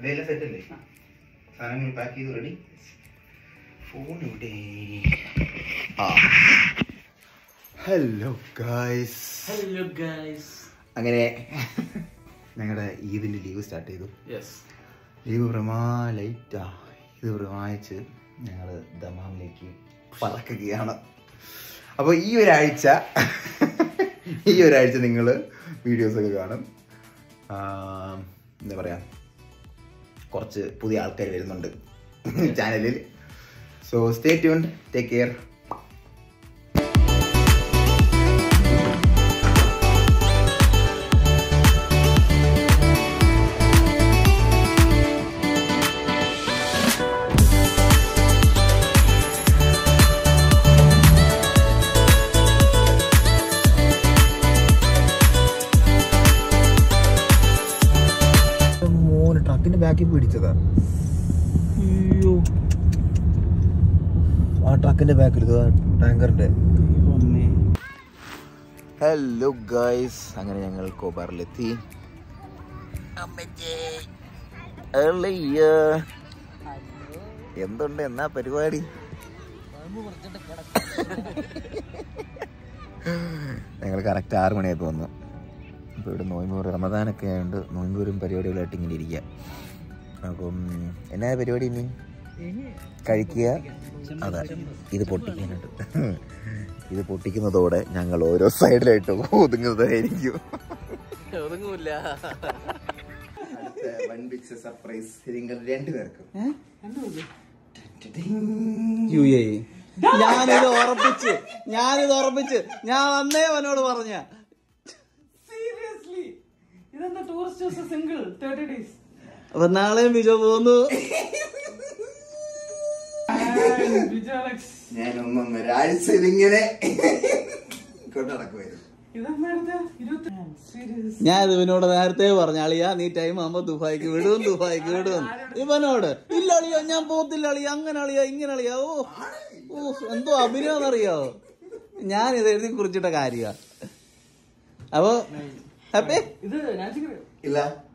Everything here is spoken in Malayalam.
സെറ്റല്ലേ? സാധനങ്ങൾ പാക്ക് ചെയ്ത് റെഡി. ഫോൺ ഇവിടെ. Hello guys. അങ്ങനെ ഞങ്ങളുടെ ഈദിൻ്റെ ലീവ് സ്റ്റാർട്ട് ചെയ്തു. ലീവ് ലൈറ്റാ. ഇത് വായിച്ച് ഞങ്ങൾ ദമാമിലേക്ക് പറക്കുകയാണ്. അപ്പോൾ ഈ ഒരാഴ്ച നിങ്ങൾ വീഡിയോസൊക്കെ കാണും. എന്താ പറയുക, കുറച്ച് പുതിയ ആൾക്കാർ വരുന്നുണ്ട് ചാനലിൽ. So stay tuned, take care. ട്രക്കിന്റെ ബാക്കിൽ പിടിച്ചതാ. അയ്യോ, ആ ട്രക്കിന്റെ ബാക്കിൽ ടാങ്കറിന്റെ. ഹലോ ഗായ്സ്, അങ്ങനെ ഞങ്ങൾ കോബാറിലെത്തി. എന്തുണ്ട്, എന്നാ പരിപാടി? ഞങ്ങൾ കറക്റ്റ് 6 മണിയായപ്പോൾ വന്നു. ഇപ്പോൾ ഇവിടെ നോയമ്പൂർ റമദാനൊക്കെ ആയതുകൊണ്ട് നോയമ്പൂരും പരിപാടികളായിട്ട് ഇങ്ങനെ ഇരിക്കുക. അപ്പം എന്നാ പരിപാടി? ഇനി കഴിക്കുക. അതാ, ഇത് പൊട്ടിക്കാനായിട്ട്. ഇത് പൊട്ടിക്കുന്നതോടെ ഞങ്ങൾ ഓരോ സൈഡിലായിട്ട് ഒതുങ്ങുന്നതായിരിക്കും. സർപ്രൈസ് നിങ്ങൾ രണ്ടുപേർക്കും. ഞാനിത് ഉറപ്പിച്ച് ഞാൻ അന്നേ അവനോട് പറഞ്ഞ അപ്പൊ നാളെയും ബിജോ പോകുന്നു. ഞാനൊരാഴ്ച ഇതിങ്ങനെ കൊണ്ട് നടക്കുമായിരുന്നു. ഞാൻ ഇവനോട് നേരത്തെ പറഞ്ഞ, അളിയാ നീ ടൈം ആകുമ്പോ ദുബായിക്ക് വിടും. ഇവനോട് ഇല്ല അളിയാ ഞാൻ പോകത്തില്ല അളിയാ, അങ്ങനെ അളിയാ ഇങ്ങനെ അളിയാ. ഓ എന്തോ അഭിനയെന്നറിയോ, ഞാൻ ഇത് എഴുതി കുറിച്ചിട്ട കാര്യ. അപ്പൊ ഹാപ്പി ഇല്ല.